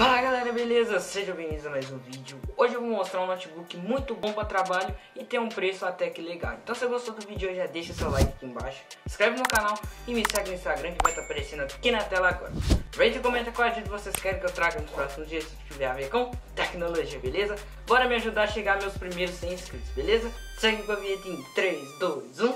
Fala galera, beleza? Sejam bem-vindos a mais um vídeo. Hoje eu vou mostrar um notebook muito bom para trabalho e tem um preço até que legal. Então se você gostou do vídeo, já deixa seu like aqui embaixo, se inscreve no canal e me segue no Instagram que vai estar aparecendo aqui na tela agora. Aproveita e comenta qual vídeo vocês querem que eu traga nos próximos dias se tiver a ver com tecnologia, beleza? Bora me ajudar a chegar aos meus primeiros 100 inscritos, beleza? Segue com a vinheta em 3, 2, 1...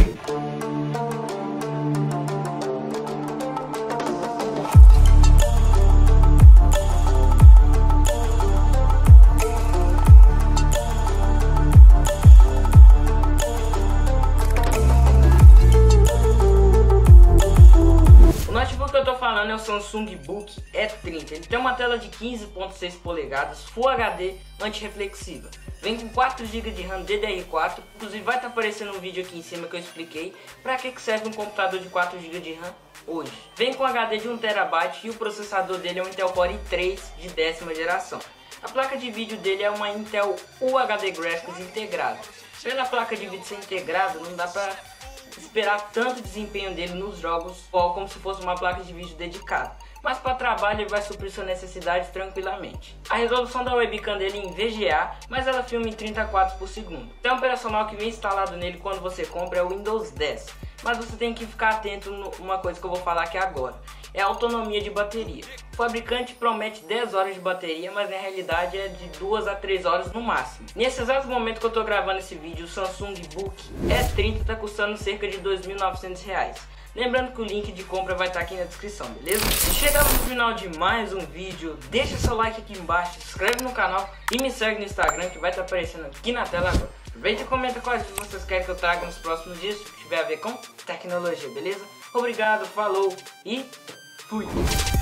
é o Samsung Book E30. Ele tem uma tela de 15.6 polegadas, Full HD antirreflexiva. Vem com 4 GB de RAM DDR4, inclusive vai estar aparecendo um vídeo aqui em cima que eu expliquei para que serve um computador de 4 GB de RAM hoje. Vem com HD de 1 TB e o processador dele é um Intel Core i3 de 10ª geração. A placa de vídeo dele é uma Intel UHD Graphics integrada. Pela placa de vídeo ser integrada, não dá para esperar tanto desempenho dele nos jogos como se fosse uma placa de vídeo dedicada, mas para trabalho ele vai suprir sua necessidade tranquilamente. A resolução da webcam dele é em VGA, mas ela filma em 30 quadros por segundo. O sistema operacional que vem instalado nele quando você compra é o Windows 10, mas você tem que ficar atento numa coisa que eu vou falar aqui agora, é a autonomia de bateria. O fabricante promete 10 horas de bateria, mas na realidade é de 2 a 3 horas no máximo. Nesse exato momento que eu estou gravando esse vídeo, o Samsung Book E30 está custando cerca de R$ 2.900. Lembrando que o link de compra vai estar aqui na descrição, beleza? E chegamos no final de mais um vídeo, deixa seu like aqui embaixo, se inscreve no canal e me segue no Instagram que vai estar aparecendo aqui na tela agora. Aproveita e comenta quais vocês querem que eu traga nos próximos dias, se tiver a ver com tecnologia, beleza? Obrigado, falou e fui!